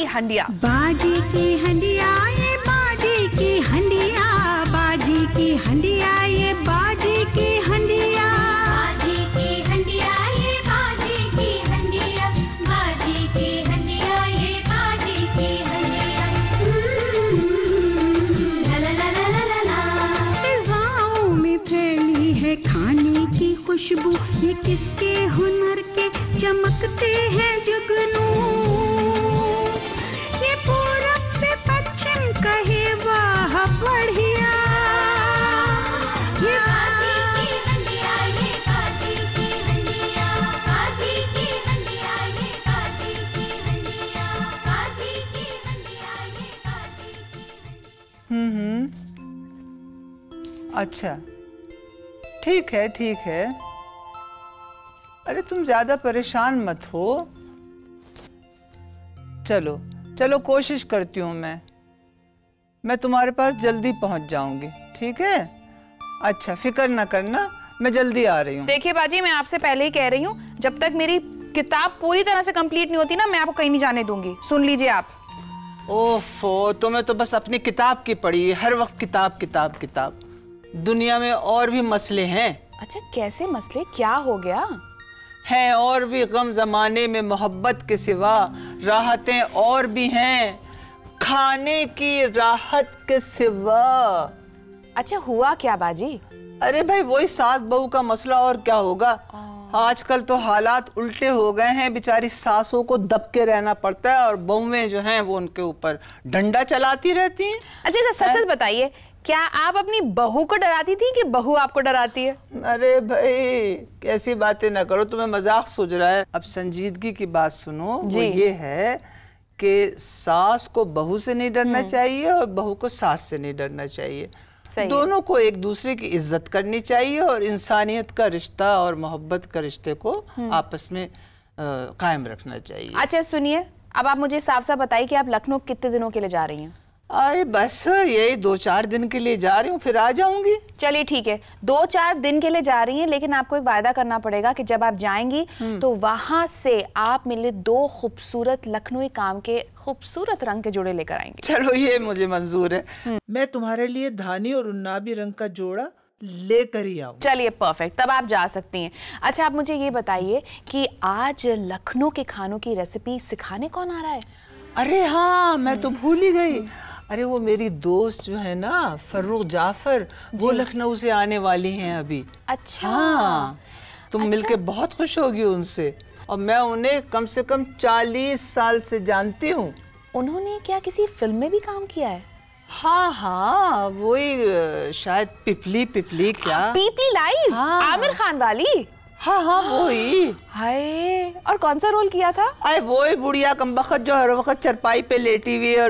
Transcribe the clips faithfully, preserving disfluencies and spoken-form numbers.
हंडिया। बाजी की हंडिया ये बाजी की हंडिया, बाजी की हंडिया ये बाजी की हंडिया, बाजी की हंडिया ये बाजी की हंडिया, बाजी की हंडिया ये बाजी की हंडिया। ला ला ला ला ला ला। फिजाओं में फैली है खाने की खुशबू, ये किसके हुनर के चमकते हैं जुगनू। ये पूरब से पश्चिम कहे वाह बढ़िया, ये बाजी की हंडिया ये बाजी की हंडिया, बाजी की हंडिया ये बाजी की हंडिया, बाजी की हंडिया ये बाजी की हंडिया। हम्म अच्छा ठीक है ठीक है। अरे तुम ज्यादा परेशान मत हो। चलो चलो कोशिश करती हूँ मैं मैं तुम्हारे पास जल्दी पहुँच जाऊंगी, ठीक है? अच्छा फिक्र ना करना, मैं जल्दी आ रही हूँ। देखिए बाजी, मैं आपसे पहले ही कह रही हूँ, जब तक मेरी किताब पूरी तरह से कंप्लीट नहीं होती ना, मैं आपको कहीं नहीं जाने दूंगी। सुन लीजिए आप। ओफो, तुम्हें तो बस अपनी किताब की पड़ी है, हर वक्त किताब किताब किताब। दुनिया में और भी मसले हैं। अच्छा कैसे मसले, क्या हो गया? हैं और भी गम, जमाने में मोहब्बत के सिवा राहतें और भी हैं, खाने की राहत के सिवा। अच्छा हुआ क्या बाजी? अरे भाई वही सास बहू का मसला, और क्या होगा। आजकल तो हालात उल्टे हो गए हैं, बेचारी सासों को दब के रहना पड़ता है और बहुएं जो हैं वो उनके ऊपर डंडा चलाती रहती हैं। अच्छा सच सच बताइए, क्या आप अपनी बहू को डराती थी कि बहू आपको डराती है? अरे भाई कैसी बातें ना करो, तुम्हें मजाक सूझ रहा है। अब संजीदगी की बात सुनो, वो ये है कि सास को बहू से नहीं डरना चाहिए और बहू को सास से नहीं डरना चाहिए। दोनों को एक दूसरे की इज्जत करनी चाहिए और इंसानियत का रिश्ता और मोहब्बत का रिश्ते को आपस में कायम रखना चाहिए। अच्छा सुनिए, अब आप मुझे साफ साफ बताइए कि आप लखनऊ कितने दिनों के लिए जा रही हैं? आए बस यही दो चार दिन के लिए जा रही हूँ, फिर आ जाऊंगी। चलिए ठीक है, दो चार दिन के लिए जा रही हैं, लेकिन आपको एक वायदा करना पड़ेगा कि जब आप जाएंगी तो वहां से आप मेरे लिए दो खूबसूरत लखनऊ काम के खूबसूरत रंग के जोड़े लेकर आएंगे। चलो ये मुझे मंजूर है। मैं तुम्हारे लिए धानी और उन्नाबी रंग का जोड़ा लेकर ही आऊँ। चलिए परफेक्ट, तब आप जा सकती हैं। अच्छा आप मुझे ये बताइए कि आज लखनऊ के खानों की रेसिपी सिखाने कौन आ रहा है? अरे हाँ, मैं तो भूल ही गई। अरे वो मेरी दोस्त जो है ना फर्रुख जाफर, वो लखनऊ से आने वाली हैं अभी। अच्छा हाँ, तुम अच्छा? मिलके बहुत खुश होगी उनसे, और मैं उन्हें कम से कम चालीस साल से जानती हूँ। उन्होंने क्या किसी फिल्म में भी काम किया है? हाँ हाँ, वही शायद पिपली पिपली क्या पीपली लाइव, हाँ। आमिर खान वाली। हाँ हाँ वही। हाय, और कौन सा रोल किया था? अरे वही बुढ़िया कमबख्त जो हर वक्त चरपाई पे लेटी हुई और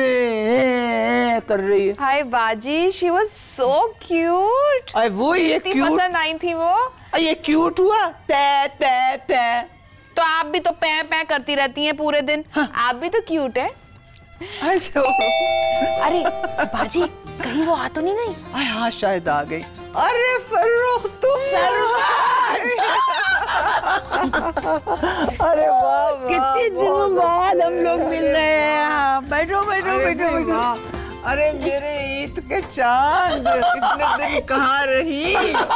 कर रही है। हाय बाजी, शी वाज सो क्यूट। अरे वो ये क्यूट पसंद आई थी वो। ये क्यूट हुआ, पै पै पै। तो आप भी तो पै पै करती रहती हैं पूरे दिन। हाँ। आप भी तो क्यूट है। अच्छा अरे बाजी, कहीं वो आ तो नहीं गई? अरे हाँ शायद आ गई। अरे फर्रुख तुम। अरे वाह, कितने दिनों बाद हम लोग मिल रहे हैं। बैठो बैठो बैठो बैठो। अरे मेरे ईद के चांद, इतने दिन कहाँ रही?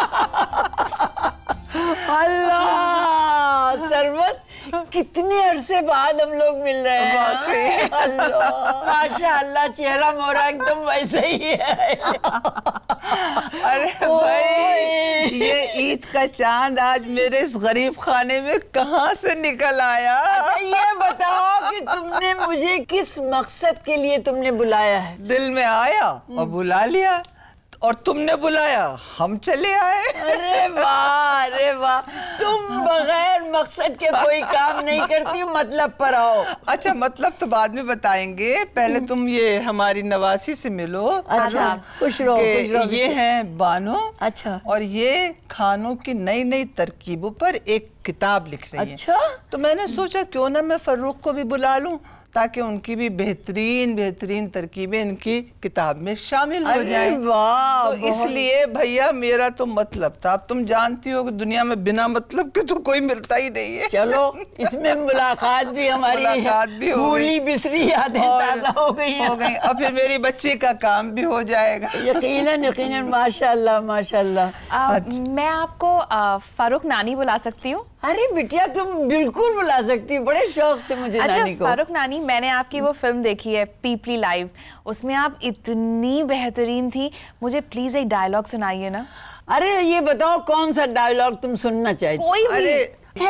अल्लाह सरवत, कितने अरसे बाद हम लोग मिल रहे हैं। अल्लाह माशाअल्लाह, चेहरा मोरा एकदम वैसे ही है। अरे भाई ये ईद का चांद आज मेरे इस गरीब खाने में कहाँ से निकल आया? अच्छा ये बताओ कि तुमने मुझे किस मकसद के लिए तुमने बुलाया है? दिल में आया और बुला लिया, और तुमने बुलाया हम चले आए। अरे वाह अरे वाह, तुम बगैर मकसद के कोई काम नहीं करती, मतलब पर आओ। अच्छा मतलब तो बाद में बताएंगे, पहले तुम ये हमारी नवासी से मिलो। अच्छा खुश रहो खुश रहो। ये हैं बानो। अच्छा, और ये खानों की नई नई तरकीबों पर एक किताब लिख रही हैं। अच्छा, तो मैंने सोचा क्यों ना मैं फर्रुख को भी बुला लूं, ताकि उनकी भी बेहतरीन बेहतरीन तरकीबें इनकी किताब में शामिल हो अरे जाएं। वाह, तो बहुत- इसलिए भैया मेरा तो मतलब था, अब तुम जानती हो कि दुनिया में बिना मतलब के तो कोई मिलता ही नहीं है। चलो इसमें मुलाकात भी हमारी मुलाकात भी हो गई। भूली बिसरी यादें और ताजा हो गई हैं। हो गई। अब फिर मेरी बच्ची का काम भी हो जाएगा। यकीनन यकीनन, माशाल्लाह माशाल्लाह। आ, मैं आपको आ, फारूक नानी बुला सकती हूँ? अरे बिटिया तुम बिल्कुल बुला सकती हो, बड़े शौक से मुझे अच्छा नानी को। फारूक नानी, मैंने आपकी वो फिल्म देखी है पीपली लाइव, उसमें आप इतनी बेहतरीन थी, मुझे प्लीज एक डायलॉग सुनाइए ना। अरे ये बताओ कौन सा डायलॉग तुम सुनना चाहती? कोई भी। अरे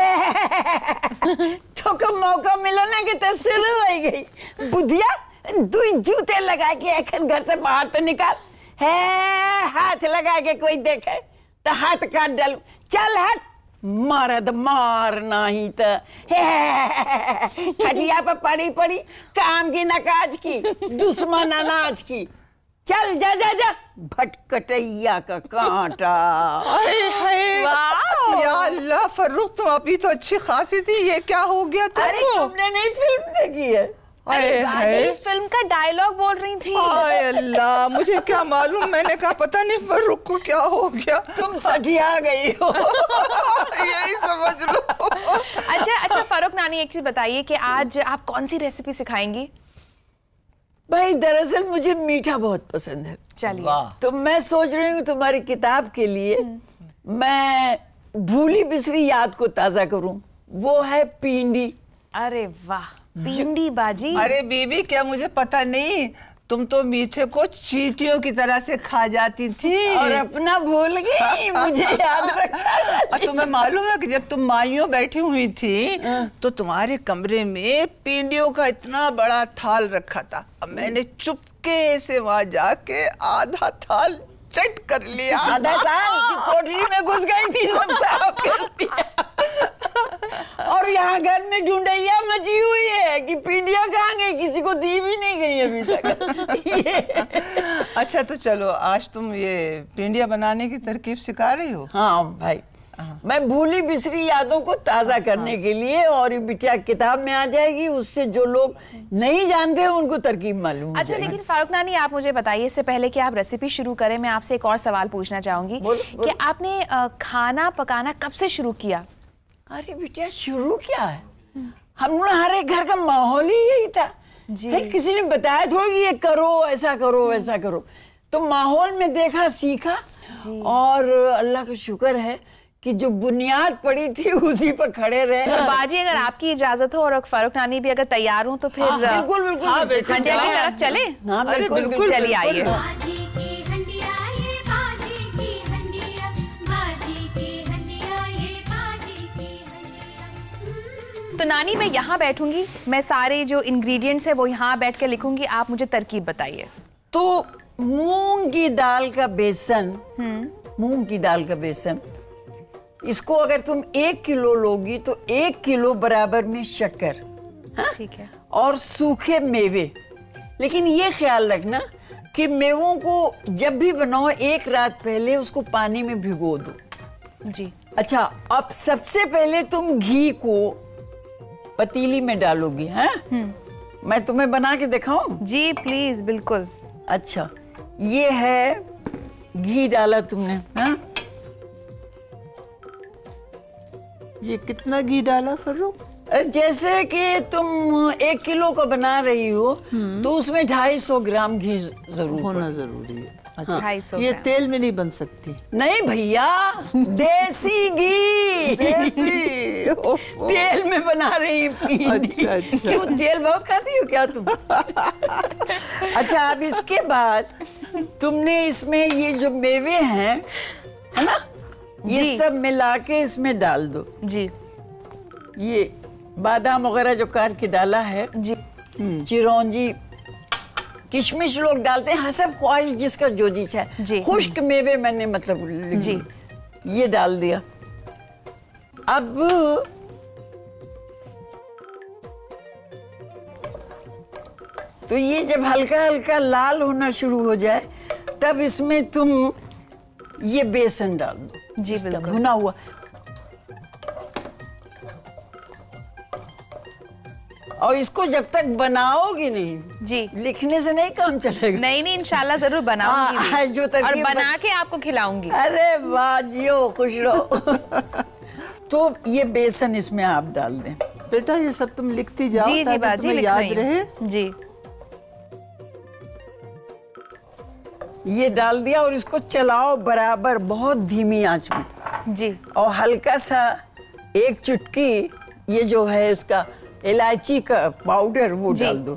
तो कब मौका मिला ना कि तो शुरू हो गई। बुधिया तू जूते लगा के अखन घर से बाहर तो निकाल है, हाथ लगा के कोई देखे तो हाथ काट डालू। चल हट, मरद मारना ही तो खटिया पर पड़ी पड़ी, काम की न काज की, दुश्मन अनाज की। चल जा जा जा, भटकटैया का कांटा। हाय हाय, वाह। या अल्लाह फर्रुख, तुम अभी तो अच्छी खासी थी, ये क्या हो गया अरे तुमको? तुमने नहीं फिल्म देखी है? हाय हाय, बाजी फिल्म का डायलॉग बोल रही थी। हाय अल्लाह, मुझे क्या मालूम, मैंने कहा पता नहीं फर्रुख को क्या हो गया। तुम सठिया गई हो। यही समझ लो। अच्छा अच्छा फारूक नानी, एक चीज बताइए कि आज आप कौन सी रेसिपी सिखाएंगी? भाई दरअसल मुझे मीठा बहुत पसंद है, चलिए। वाह, तो मैं सोच रही हूँ तुम्हारी किताब के लिए मैं भूली बिसरी याद को ताजा करूं। वो है पिंडी। अरे वाह, भिंडी बाजी। अरे बीबी, क्या मुझे पता नहीं, तुम तो मीठे को चींटियों की तरह से खा जाती थी और अपना भूल गई, मुझे याद रखा। और तुम्हें मालूम है कि जब तुम माइयों बैठी हुई थी तो तुम्हारे कमरे में पिंडियों का इतना बड़ा थाल रखा था। अब मैंने चुपके से वहां जाके आधा थाल चट कर लिया। आधा साल की कोठरी में घुस गई थी, सब साफ कर दिया। और यहाँ घर में ढूंढैया मची हुई है कि पिंडियां कहाँ गई, किसी को दी भी नहीं गई अभी तक। ये। अच्छा तो चलो, आज तुम ये पिंडिया बनाने की तरकीब सिखा रही हो? हाँ भाई, मैं भूली बिसरी यादों को ताजा करने के लिए, और ये बिटिया किताब में आ जाएगी, उससे जो लोग नहीं जानते हैं उनको तरकीब मालूम हो अच्छा जाएगी। लेकिन फारूक नानी, आप मुझे बताइए, इससे पहले कि आप रेसिपी शुरू करें, मैं आपसे एक और सवाल पूछना चाहूंगी बोलो, बोलो। कि आपने अ, खाना पकाना कब से शुरू किया? अरे बिटिया शुरू क्या है, हमारे घर का माहौल ही यही था जी। है, किसी ने बताया थोड़ी ये करो, ऐसा करो, ऐसा करो, तो माहौल में देखा, सीखा, और अल्लाह का शुक्र है कि जो बुनियाद पड़ी थी उसी पर खड़े रहे। तो बाजी, अगर आपकी इजाजत हो और फारूक नानी भी अगर तैयार हो तो फिर हाँ, बिल्कुल बिल्कुल हाँ, बिल्कुल, खंडे की चलें। तरफ चले। हाँ अरे बिल्कुल बिल्कुल, चलिए आइए। बाजी की हंडिया ये बाजी की हंडिया, बाजी की हंडिया ये बाजी की हंडिया। तो नानी, मैं यहाँ बैठूंगी, मैं सारे जो इंग्रेडिएंट्स है वो यहाँ बैठ के लिखूंगी, आप मुझे तरकीब बताइए। तो मूंग की दाल का बेसन, मूंग की दाल का बेसन, इसको अगर तुम एक किलो लोगी तो एक किलो बराबर में शक्कर, ठीक है। और सूखे मेवे। लेकिन ये ख्याल रखना कि मेवों को जब भी बनाओ एक रात पहले उसको पानी में भिगो दो। जी। अच्छा, अब सबसे पहले तुम घी को पतीली में डालोगी, हैं? मैं तुम्हें बना के दिखाऊं? जी प्लीज, बिल्कुल। अच्छा, ये है घी डाला तुमने, हाँ? ये कितना घी डाला फर्रुख? जैसे कि तुम एक किलो का बना रही हो तो उसमें ढाई सौ ग्राम घी जरूर होना जरूरी है। अच्छा, ढाई सौ ये ग्राम। तेल में नहीं बन सकती? नहीं भैया, देसी घी। देसी। ओहो। तेल में बना रही पिंडी। अच्छा, अच्छा। क्यों, तेल बहुत खाती हो क्या तुम? अच्छा, अब इसके बाद तुमने इसमें ये जो मेवे हैं, है ना, ये जी। सब मिला के इसमें डाल दो। जी ये बादाम वगैरह जो काट के डाला है, जी। चिरौंजी, किशमिश लोग डालते हैं, हसब ख्वाहिश जिसका जो जी जी। चाहे। खुश्क मेवे मैंने मतलब जी। ये डाल दिया। अब तो ये जब हल्का हल्का लाल होना शुरू हो जाए तब इसमें तुम ये बेसन डाल दो, जी, इसका बिल्कुल। भुना हुआ। और इसको जब तक बनाओगी नहीं जी, लिखने से नहीं काम चलेगा। नहीं नहीं इंशाल्लाह जरूर बनाऊंगी भी। हाँ, जो और तरकीब बना के आपको खिलाऊंगी। अरे वाह जियो, खुश रहो। तो ये बेसन इसमें आप डाल दें। बेटा ये सब तुम लिखती जाओ जी जी ताकि बाजी तुम्हें लिख याद रही रहे। हूँ। जी ये डाल दिया और इसको चलाओ बराबर, बहुत धीमी आंच में। जी और हल्का सा एक चुटकी ये जो है इसका इलायची का पाउडर वो जी। डाल दो।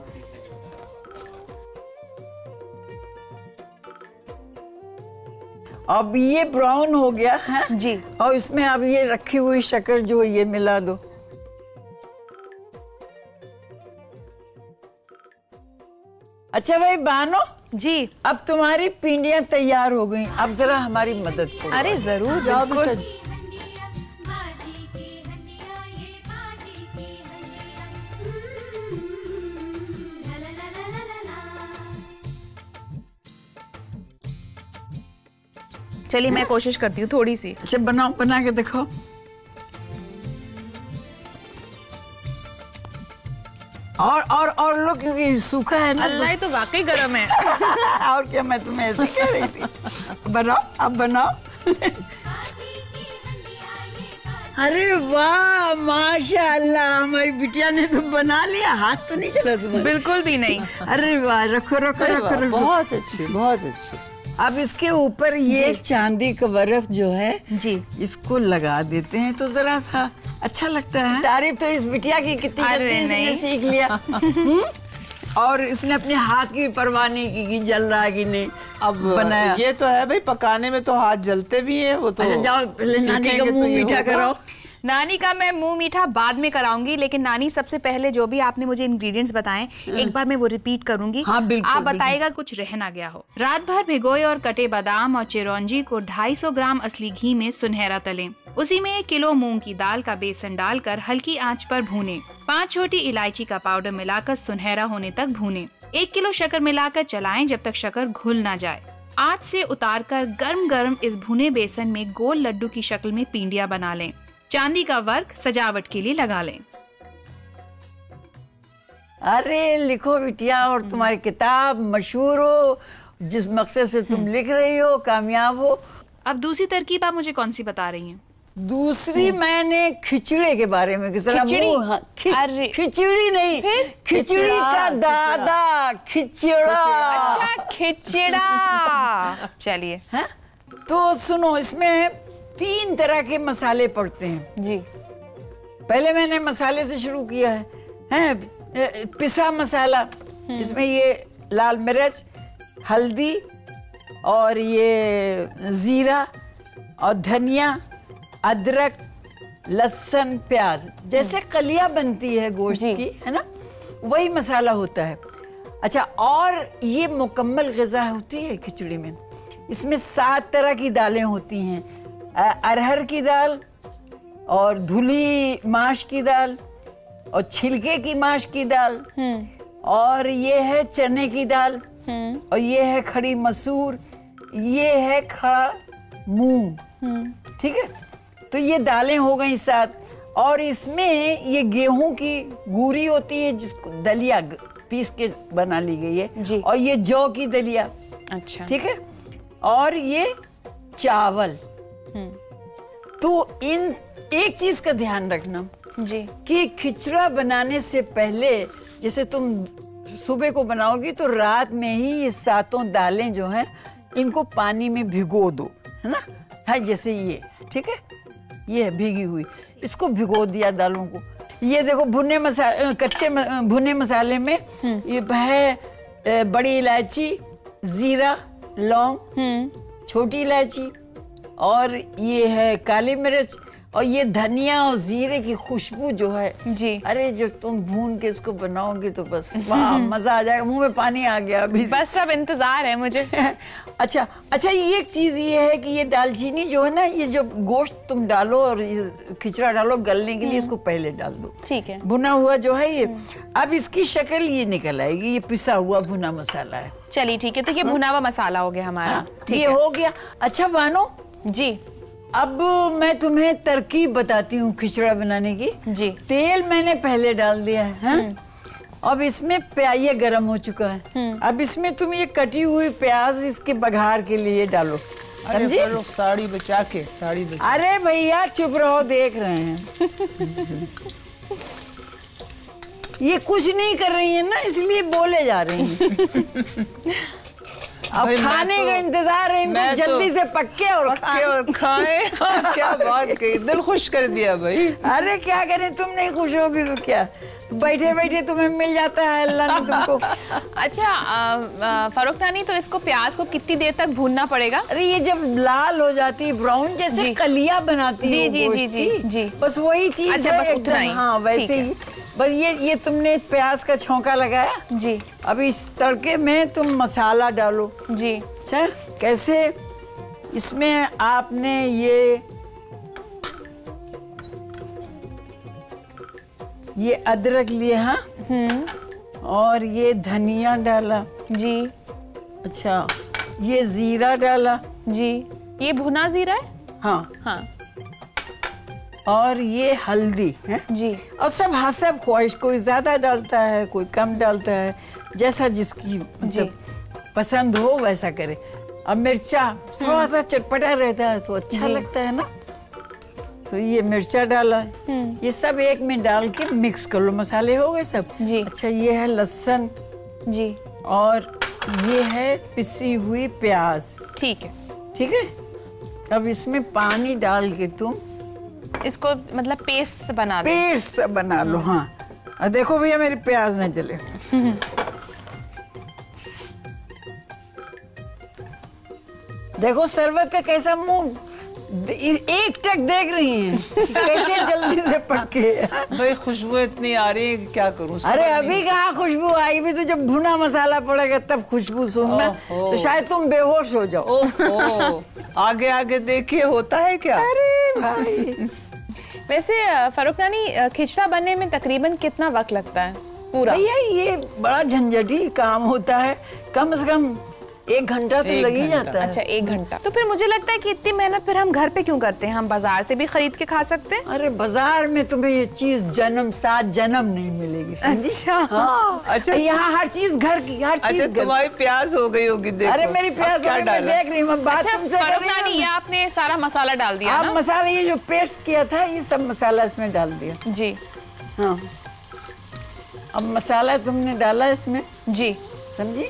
अब ये ब्राउन हो गया है जी। और इसमें अब ये रखी हुई शक्कर जो है ये मिला दो। अच्छा भाई बानो, जी अब तुम्हारी पिंडियां तैयार हो गई, अब जरा हमारी मदद करो। अरे जरूर जाओ बिल्कुल। बेटा। हंडिया बाजी की हंडिया ये बाजी की हंडिया ला ला ला ला ला ला। चलिए मैं कोशिश करती हूँ थोड़ी सी। अच्छा बनाओ, बना के देखो। और और और लो क्योंकि सूखा है ना। अल्लाह ये तो वाकई गरम है। और क्या, मैं तुम्हें ऐसे कह रही थी। बनाओ, अब बनाओ। अरे वाह माशाल्लाह, हमारी बिटिया ने तो बना लिया, हाथ तो नहीं चला तुम्हारा। बिल्कुल भी नहीं। अरे वाह, रखो रखो अरे रखो वाह, रखो। बहुत अच्छी बहुत अच्छी। अब इसके ऊपर ये चांदी का बर्फ जो है जी इसको लगा देते हैं तो जरा सा अच्छा लगता है। तारीफ तो इस बिटिया की कितनी अरे जल्दी इसने नहीं। सीख लिया। हम्म? और इसने अपने हाथ की भी परवाह नहीं की कि जल रहा है कि नहीं। अब बनाया। ये तो है भाई, पकाने में तो हाथ जलते भी हैं वो तो। अच्छा जाओ पहले नानी का सीखेंगे तो मुंह ये मीठा होगा। कराओ। नानी का मैं मुंह मीठा बाद में कराऊंगी, लेकिन नानी सबसे पहले जो भी आपने मुझे इंग्रेडिएंट्स बताएं एक बार मैं वो रिपीट करूंगी। हाँ, बिल्कुल, आप बिल्कुल। बताइएगा कुछ रह ना गया हो। रात भर भिगोए और कटे बादाम और चिरौंजी को ढाई सौ ग्राम असली घी में सुनहरा तलें। उसी में एक किलो मूंग की दाल का बेसन डालकर हल्की आंच पर भूनें। पाँच छोटी इलायची का पाउडर मिलाकर सुनहरा होने तक भूनें। एक किलो शक्कर मिलाकर चलाएं जब तक शक्कर घुल ना जाए। आंच से उतारकर गर्म गर्म इस भुने बेसन में गोल लड्डू की शक्ल में पिंडियां बना लें। चांदी का वर्क सजावट के लिए लगा लें। अरे लिखो बिटिया, और तुम्हारी किताब मशहूर हो, जिस मकसद से तुम लिख रही हो कामयाब हो। अब दूसरी तरकीब आप मुझे कौन सी बता रही हैं? दूसरी मैंने खिचड़े के बारे में जरा खिचड़ी? मुंह- हाँ, खि, अरे। खिचड़ी नहीं, फिर? खिचड़ी खिचड़ा, का खिचड़ा। दादा खिचड़ा। अच्छा खिचड़ा। चलिए हैं? तो सुनो, इसमें तीन तरह के मसाले पड़ते हैं। जी पहले मैंने मसाले से शुरू किया है, हैं? ए, पिसा मसाला, इसमें ये लाल मिर्च, हल्दी और ये जीरा और धनिया, अदरक, लहसुन, प्याज, जैसे कलियां बनती है गोश्त जी। की, है ना, वही मसाला होता है। अच्छा, और ये मुकम्मल ग़िज़ा होती है खिचड़ी में। इसमें सात तरह की दालें होती हैं, अ- अरहर की दाल और धुली माश की दाल और छिलके की माश की दाल, और ये है चने की दाल, और ये है खड़ी मसूर, ये है खड़ा मूंग। ठीक है, तो ये दालें हो गई सात। और इसमें ये गेहूं की गूरी होती है जिसको दलिया ग- पीस के बना ली गई है जी। और ये जौ की दलिया, अच्छा ठीक है, और ये चावल। तो इन एक चीज का ध्यान रखना जी कि खिचड़ा बनाने से पहले, जैसे तुम सुबह को बनाओगी तो रात में ही ये सातों दालें जो हैं इनको पानी में भिगो दो, है ना। है जैसे ये, ठीक है, ये है भीगी हुई, इसको भिगो दिया दालों को। ये देखो भुने मसाले, कच्चे म, भुने मसाले में ये है अ, बड़ी इलायची, जीरा, लौंग, छोटी इलायची, और ये है काली मिर्च, और ये धनिया और जीरे की खुशबू जो है जी। अरे जो तुम भून के इसको बनाओगे तो बस वाह, मजा आ जाएगा। मुंह में पानी आ गया अभी से। बस सब इंतजार है मुझे। अच्छा अच्छा, ये एक चीज ये है कि ये दालचीनी जो है ना, ये जो गोश्त तुम डालो और ये खिचड़ा डालो गलने के लिए, इसको पहले डाल दो। ठीक है। भुना हुआ जो है ये, अब इसकी शक्ल ये निकल आएगी, ये पिसा हुआ भुना मसाला है। चलिए ठीक है, तो ये भुना हुआ मसाला हो गया हमारा। हाँ, ठीक ये है हो गया। अच्छा बानो, जी अब मैं तुम्हें तरकीब बताती हूँ खिचड़ा बनाने की। जी। तेल मैंने पहले डाल दिया है, हाँ? अब इसमें प्याज ये गर्म हो चुका है। अब इसमें तुम ये कटी हुई प्याज इसके बघार के लिए डालो। समझी? अरे साड़ी बचा के, साड़ी बचा। अरे भैया चुप रहो, देख रहे हैं। ये कुछ नहीं कर रही है ना, इसलिए बोले जा रही हैं। अब भाई, खाने मैं का तो- इंतजार है, इनको मैं तो- जल्दी से पक्के और पक्के खाएं। और खाएं। क्या बात कही, दिल खुश कर दिया भाई। अरे क्या करें, तुम नहीं खुश होगी तो क्या, बैठे बैठे तुम्हें मिल जाता है अल्लाह ने तुमको। अच्छा अ, अ, फरोख नानी, तो इसको प्याज को कितनी देर तक भूनना पड़ेगा? अरे ये जब लाल हो जाती है, ब्राउन जैसे जी। कलियां बनाती जी, है जी, जी, जी, जी। बस वही चीज अच्छा, है बस एकदम, उतना ही। हाँ वैसे ठीक है। ही। बस ये ये तुमने प्याज का छौंका लगाया। जी अब इस तड़के में तुम मसाला डालो। जी। अच्छा कैसे? इसमें आपने ये ये अदरक लिया, हाँ, और ये धनिया डाला। जी अच्छा ये जीरा डाला। जी। ये भुना जीरा है? हाँ, हाँ और ये हल्दी है। जी। और सब हसब ख्वाहिश, कोई ज्यादा डालता है कोई कम डालता है, जैसा जिसकी मतलब पसंद हो वैसा करे। अब मिर्चा थोड़ा सा चटपटा रहता है तो अच्छा लगता है ना, तो ये मिर्चा डाला है। ये सब एक में डाल के मिक्स कर लो। मसाले हो गए सब। जी। अच्छा ये है लहसुन जी और ये है पिसी हुई प्याज। ठीक है। ठीक है, अब इसमें पानी डाल के तुम इसको मतलब पेस्ट बना दे। पेस्ट से बना लो। हाँ, और देखो भैया मेरी प्याज न जले। देखो शरबत का कैसा मुंह, एक टक देख रही हैं कैसे जल्दी से पके। भाई खुशबू इतनी आ रही है कि क्या करूं। अरे अभी कहाँ खुशबू आई, भी तो जब भुना मसाला पड़ेगा तब खुशबू सूंघना, ओहो। तो शायद तुम बेहोश हो जाओ। ओहो, आगे आगे देखिए होता है क्या। अरे भाई वैसे अ, फरोख नानी, अ, खिचड़ा बनने में तकरीबन कितना वक्त लगता है पूरा? भैया ये बड़ा झंझटी काम होता है, कम से कम एक घंटा तो एक लग ही घंटा। जाता है। अच्छा एक घंटा। तो फिर मुझे लगता है कि इतनी मेहनत फिर हम घर पे क्यों करते हैं, हम बाजार से भी खरीद के खा सकते हैं। अरे बाजार में तुम्हें ये चीज जन्म सात जन्म नहीं मिलेगी, समझी? अच्छा। हाँ। अच्छा। यहाँ हर चीज घर की, हर चीज अच्छा घर की। तुम्हारी प्याज हो गई होगी, देखो। अरे मेरी अब प्याज क्या हो गई, मैं डाला? देख रही हूँ, मैं बात अच्छा तुमसे कर फरोख रही हूँ नानी, ये ना। आपने सारा मसाला डाल दिया आप ना? मसाला ये जो पेस्ट किया था ये सब मसाला इसमें डाल दिया। जी हाँ, अब मसाला तुमने डाला इसमें, जी। समझी?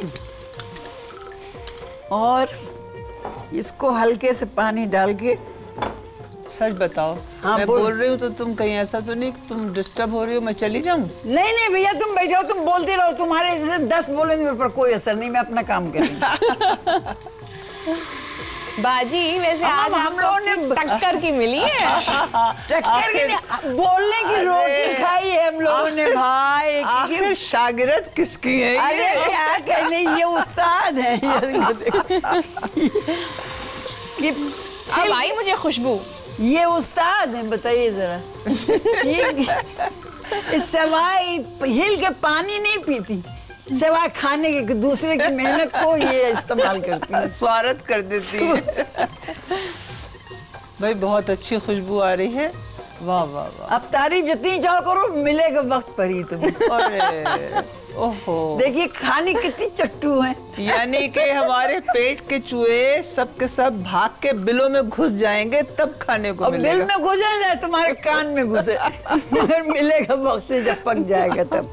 और इसको हल्के से पानी डाल के, सच बताओ। हाँ, मैं बोल। बोल रही हूँ तो तुम कहीं ऐसा तो नहीं कि तुम डिस्टर्ब हो रही हो, मैं चली जाऊँ? नहीं नहीं भैया तुम बैठो, तुम बोलते रहो, तुम्हारे जैसे दस बोलेंगे मेरे पर कोई असर नहीं, मैं अपना काम करूँगी। बाजी वैसे हाँ, आज हम हम लोगों लोगों ने- ने टक्कर की मिली है। टक्कर की नहीं, बोलने की रोटी खाई है हम लोगों ने भाई। आखिर शागिर्द किसकी है ये? अरे क्या कहने, ये उस्ताद है। ये अब आई मुझे खुशबू। ये उस्ताद है, बताइए जरा। ये सवाई हिल के पानी नहीं पीती, सवाई खाने के दूसरे की मेहनत को ये इस्तेमाल करती है। स्वागत कर देती है। भाई बहुत अच्छी खुशबू आ रही है। वाह वाह वाह। अब तारीफ जितनी चाहो करो, मिलेगा वक्त पर ही तुम्हें। अरे ओहो, देखिए खाने कितनी चट्टू है। यानी कि हमारे पेट के चूहे सब के सब भाग के बिलों में घुस जाएंगे तब खाने को और बिल मिलेगा। में घुसे जाए, तुम्हारे कान में घुसे, मगर मिलेगा वक्त से जब पक जाएगा तब।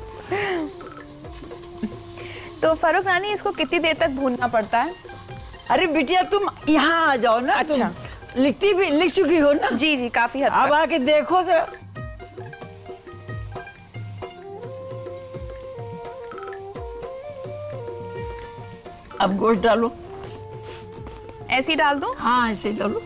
तो फरोख नानी, इसको कितनी देर तक भूनना पड़ता है? अरे बिटिया तुम यहाँ आ जाओ ना। अच्छा। तुम लिखती भी लिख चुकी हो ना? जी जी, काफी हद अब तक। आके देखो जरा। अब गोश्त डालो। ऐसे ही डाल दूं? हाँ ऐसे ही डालो।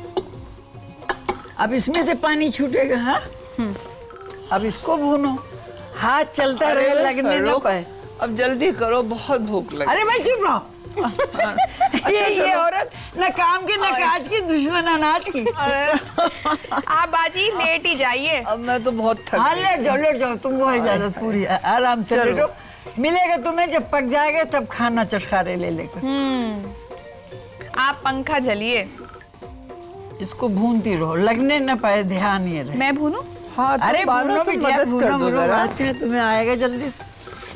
अब इसमें से पानी छूटेगा। हाँ, अब इसको भूनो, हाथ चलता रहे, अरे लगने ना फरोख, पाए। अब जल्दी करो, बहुत भूख लगी। अरे भाई चुप रहो। ये ये औरत न काम की न काज की, दुश्मन अनाज की। आप बाजी लेट ही जाइए। अब मैं तो बहुत थक हाँ गई। लेट जाओ लेट जाओ, तुमको है इजाजत पूरी, आ- आराम से चलो। लेटो। मिलेगा तुम्हें जब पक जाएगा तब खाना चटखारे ले लेकर। आप पंखा झलिए, इसको भूनती रहो, लगने न पाए, ध्यान ये रहे। मैं भूनूं? हाँ, तुम अरे बानो भूनो तो बिटिया मदद भूनो कर दो भूनो, जरा। अच्छा तुम्हें आएगा जल्दी से।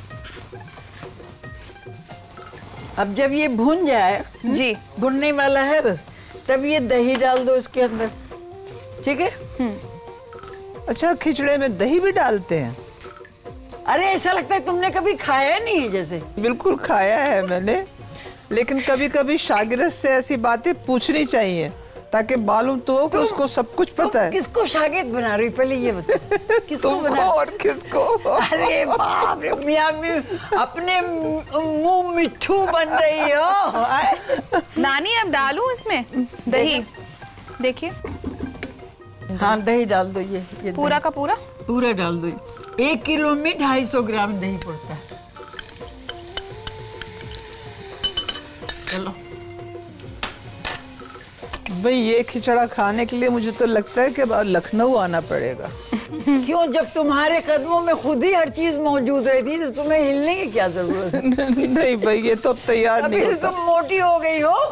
अब जब ये भुन जाए, जी भुनने वाला है बस, तब ये दही डाल दो इसके अंदर, ठीक है। अच्छा, खिचड़े में दही भी डालते हैं? अरे ऐसा लगता है तुमने कभी खाया नहीं है जैसे। बिल्कुल खाया है मैंने, लेकिन कभी कभी शागिर्द से ऐसी बातें पूछनी चाहिए ताकि मालूम तो हो कि उसको सब कुछ पता है। किसको शागिर्द बना रही पहले ये बता। किसको तुमको बना? और किसको? अरे बाप रे, मियां मी अपने मुंह मिट्ठू बन रही हो। नानी अब डालूं इसमें दही? देखिए हाँ दही डाल दो, ये, ये पूरा दही। का पूरा पूरा डाल दो। एक किलो में ढाई सौ ग्राम दही पड़ता है। चलो भाई, ये खिचड़ा खाने के लिए मुझे तो लगता है कि अब लखनऊ आना पड़ेगा। क्यों, जब तुम्हारे कदमों में खुद ही हर चीज मौजूद रहती तो तुम्हें हिलने की क्या जरूरत है? नहीं भाई, ये तो अब तैयार अभी नहीं से होता। तुम मोटी हो गई हो।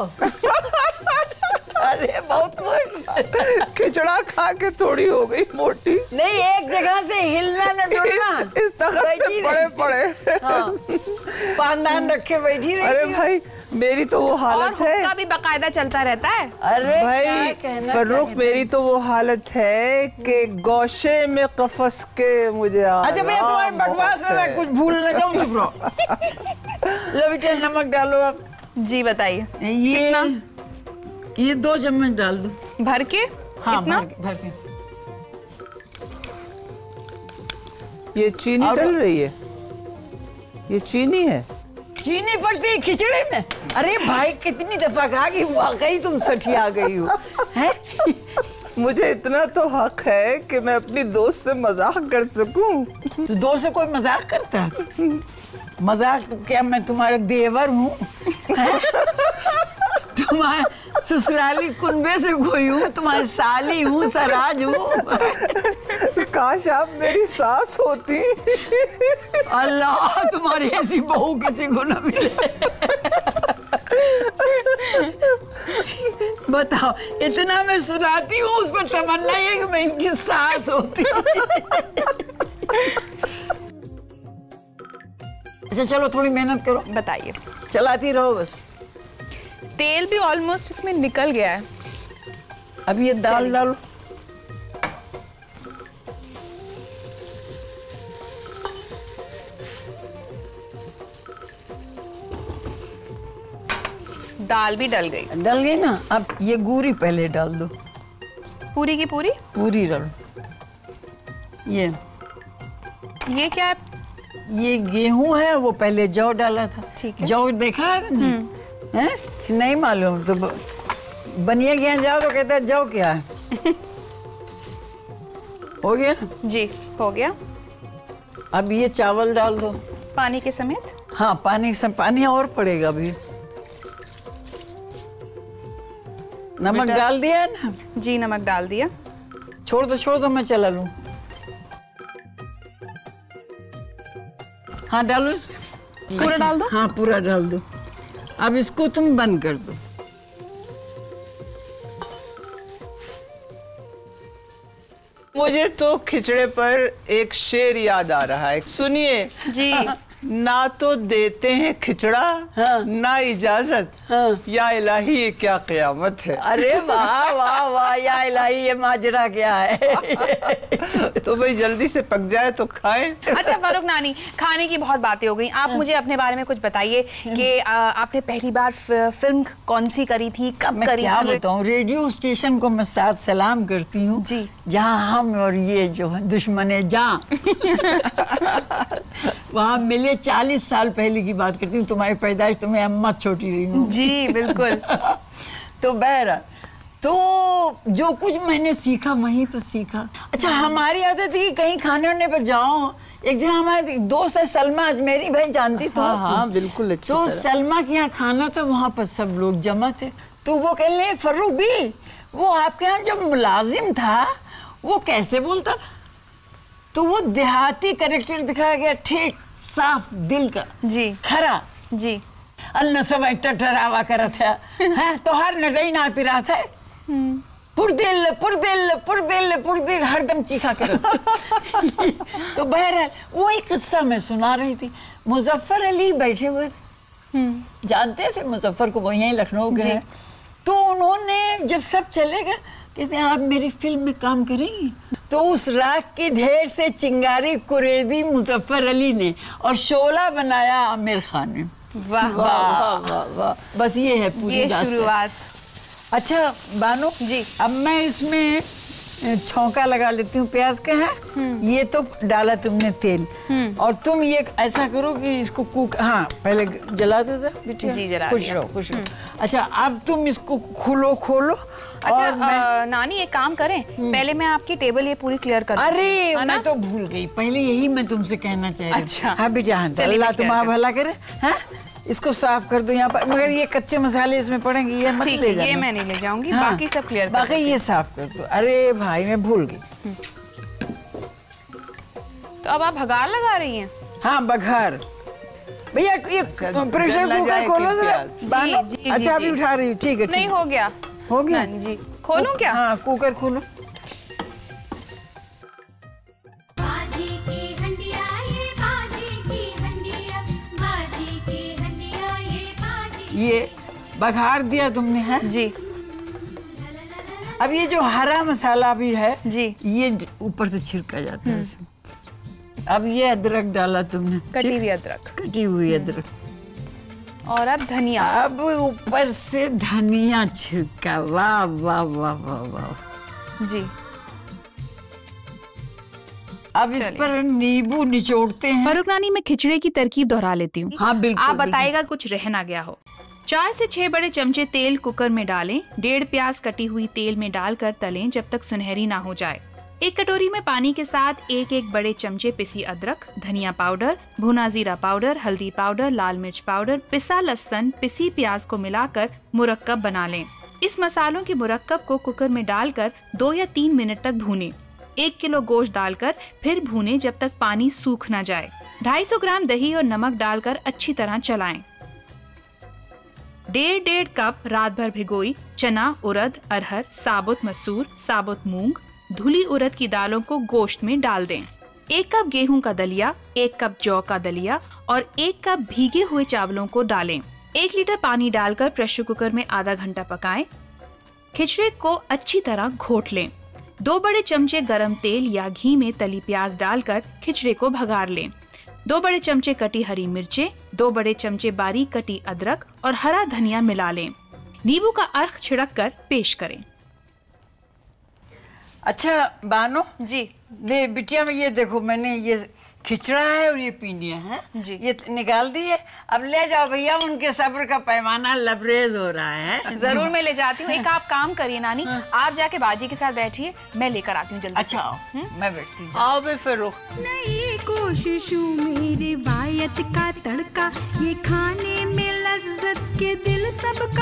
अरे बहुत खुश। खिचड़ा खा के थोड़ी हो गई मोटी। नहीं, एक जगह से हिलना न डुलना। इस, इस तखत बैठी पे पड़े रहती। पड़े। हाँ, पानदान रखे बैठी रहती अरे हो। भाई, मेरी तो वो और हालत है। हुक्का भी बकायदा चलता रहता है। अरे भाई क्या कहना फर्रुख, चाहिए? मेरी तो वो हालत है कि गोशे में कफस के मुझे अच्छा भैया, तुम्हारे आराम बकवास में बहुत मैं है। कुछ भूल न जाऊं, चुप रहो। लो बेटा, नमक डालो अब। जी बताइए। ये ये दो चम्मच डाल दो। भर के? हाँ, कितना? भर के, भर के। ये चीनी और- डल रही है? ये चीनी है? चीनी पड़ती है खिचड़े में? अरे भाई, कितनी दफा कहा कि वाकई तुम सठिया गई हो, हैं? मुझे इतना तो हक है कि मैं अपनी दोस्त से मजाक कर सकूं। तो दोस्त से कोई मजाक करता है? मजाक क्या, मैं तुम्हारा देवर हूँ? हैं? तुम्हारे ससुराली कुनबे से कोई हूँ, तुम्हारी साली हूँ, सराज हूँ। काश आप मेरी सास होती। अल्लाह, तुम्हारी ऐसी बहू किसी को न मिले। बताओ, इतना मैं सुनाती हूँ, उस पर तमन्ना है कि मैं इनकी सास होती। अच्छा चलो, थोड़ी मेहनत करो, बताइए। चलाती रहो बस। तेल भी ऑलमोस्ट इसमें निकल गया है। अब ये दाल डालो। दाल भी डल गई। डल गई ना? अब ये गुरी पहले डाल दो, पूरी की पूरी? पूरी डालो। ये ये क्या है? ये गेहूं है, वो पहले जौ डाला था। ठीक है। जौ देखा है तुमने? हैं? कि नहीं मालूम? तो ब- बनिया गया जाओ तो कहता है जौ क्या है। हो गया? जी हो गया। अब ये चावल डाल दो। पानी के समेत? हाँ, पानी से पानी और पड़ेगा अभी। नमक बेटा- डाल दिया है ना? जी नमक डाल दिया। छोड़ दो, छोड़ दो, मैं चला लूं। हाँ डालो इसमें। पूरा डाल दो? हाँ पूरा डाल दो। अब इसको तुम बंद कर दो। मुझे तो खिचड़े पर एक शेर याद आ रहा है, सुनिए। जी। ना तो देते हैं खिचड़ा, हाँ। ना इजाजत, हाँ। या इलाही ये क्या क़यामत है। अरे वाह वाह वाह, या इलाही, ये माजरा क्या है। तो भाई जल्दी से पक जाए तो खाएं। अच्छा फर्रुख नानी, खाने की बहुत बातें हो गई, आप मुझे अपने बारे में कुछ बताइए कि आ, आपने पहली बार फि- फिल्म कौन सी करी थी, कब मैं करी क्या थी? बताऊं, रेडियो स्टेशन को मैं साथ सलाम करती हूँ जी। जहाँ हम और ये जो है दुश्मन जहाँ वहाँ मिले। चालीस साल पहले की बात करती हूँ, तुम्हारी पैदाइश तो मैं अम्मा छोटी रही हूँ। जी बिल्कुल। तो बहरहाल, तो जो कुछ मैंने सीखा वहीं पर सीखा। अच्छा, हमारी आदत थी कि कहीं खाने वाने पर जाओ। एक जगह हमारी दोस्त है सलमा अजमेरी, भाई जानती तो हाँ हो तुम? हाँ बिल्कुल अच्छी तो तरह। सलमा के यहाँ खाना था, वहाँ पर सब लोग जमा थे। तो वो कह रहे, फर्रुख भी, वो आपके यहाँ जो मुलाजिम था वो कैसे बोलता था? तो वो देहाती करेक्टर दिखाया गया, ठीक साफ दिल का, जी खरा। जी। अन्न सब टटरावा करत है, हैं? तो हर नटई ना पिरा था, पुरदिल पुरदिल पुरदिल पुरदिल हरदम चीखा करत। तो बहरहाल वही किस्सा मैं सुना रही थी। मुजफ्फर अली बैठे हुए थे, जानते थे मुजफ्फर को, वो यहीं लखनऊ के हैं। तो उन्होंने जब सब चले गए, कहते हैं आप मेरी फिल्म में काम करेंगी? तो उस राख के ढेर से चिंगारी कुरेदी मुजफ्फर अली ने और शोला बनाया आमिर खान ने। वाह वाह वाह वाह। बस ये है पूरी ये दास्तान। शुरुआत। अच्छा बानो जी। अब मैं इसमें छौंका लगा लेती हूँ प्याज का है। ये तो डाला तुमने तेल, और तुम ये ऐसा करो कि इसको कुक, हाँ पहले जला दो जरा बिटिया। जी, जला खुश दिया। रहो खुश रहो। अच्छा अब तुम इसको खुलो खोलो। अच्छा और मैं अ, नानी एक काम करें, पहले मैं आपकी टेबल ये पूरी क्लियर कर दूं। अरे है ना? मैं तो भूल गई, पहले यही मैं तुमसे कहना चाह रही हूँ। अच्छा। हाँ बेटा, हाँ चलिए, अल्लाह मैं clear तुम्हारा कर- भला करे। हाँ इसको साफ कर दो यहाँ पर, मगर ये कच्चे मसाले इसमें पड़ेंगे, ये मत ठीक ले है, जाना। ये मैं नहीं ले जाऊंगी, हाँ, बाकी सब क्लियर कर बाकी देते ये साफ कर दो। अरे भाई मैं भूल गई। तो अब आप भगार लगा रही हैं? हाँ बघार भैया, ये प्रेशर गल ना कुकर जाए खोलो कि जरा। प्याज। बानो? जी, जी, अच्छा जी। अभी उठा रही हूँ, ठीक है ठीक नहीं है। हो गया हो गया नानी जी, खोलूं क्या? हाँ कुकर खोलो। बाजी की हंडिया ये बाजी की हंडिया, बाजी की हंडिया ये बाजी। ये बघार दिया तुमने है। जी अब ये जो हरा मसाला भी है जी, ये ऊपर से छिड़का जाता है इसमें। अब ये अदरक डाला तुमने, कटी हुई अदरक, कटी हुई अदरक। और अब धनिया। अब ऊपर से धनिया छिड़का। वाह वाह वाह वाह वाह। जी अब इस पर नींबू निचोड़ते हैं। फरूक नानी, मैं खिचड़े की तरकीब दोहरा लेती हूँ। हाँ बिल्कुल आप बिल्कुल। बताइएगा कुछ रह ना गया हो। चार से छह बड़े चमचे तेल कुकर में डालें। डेढ़ प्याज कटी हुई तेल में डालकर तलें जब तक सुनहरी ना हो जाए। एक कटोरी में पानी के साथ एक एक बड़े चमचे पिसी अदरक, धनिया पाउडर, भुना जीरा पाउडर, हल्दी पाउडर, लाल मिर्च पाउडर, पिसा लहसुन, पिसी प्याज को मिलाकर मुरक्कब बना लें। इस मसालों के मुरक्कब को कुकर में डालकर दो या तीन मिनट तक भूनें। एक किलो गोश्त डालकर फिर भूनें जब तक पानी सूख न जाए। ढाई सौ ग्राम दही और नमक डालकर अच्छी तरह चलाएं। डेढ़ डेढ़ कप रात भर भिगोई चना, उड़द, अरहर, साबुत मसूर, साबुत मूंग, धुली उड़द की दालों को गोश्त में डाल दें। एक कप गेहूं का दलिया, एक कप जौ का दलिया और एक कप भीगे हुए चावलों को डालें। एक लीटर पानी डालकर प्रेशर कुकर में आधा घंटा पकाएं। खिचड़े को अच्छी तरह घोट लें। दो बड़े चमचे गरम तेल या घी में तली प्याज डालकर खिचड़े को भगार लें। दो बड़े चमचे कटी हरी मिर्चें, दो बड़े चमचे बारीक कटी अदरक और हरा धनिया मिला लें। नींबू का अर्क छिड़क कर पेश करें। अच्छा बानो जी दे बिटिया में ये देखो, मैंने ये खिचड़ा है और ये पीनिया है जी। ये निकाल दिए। अब ले जाओ भैया, उनके सब्र का पैमाना लबरेज हो रहा है। जरूर मैं ले जाती हूँ। एक आप काम करिए नानी, आप जाके बाजी के साथ बैठिए, मैं लेकर आती हूँ जल्दी। अच्छा आओ, मैं बैठती हूँ। आओ बे फरूक। नई कोशिशों में रिवायत का तड़का, ये खाने में लज्जत के दिल सबका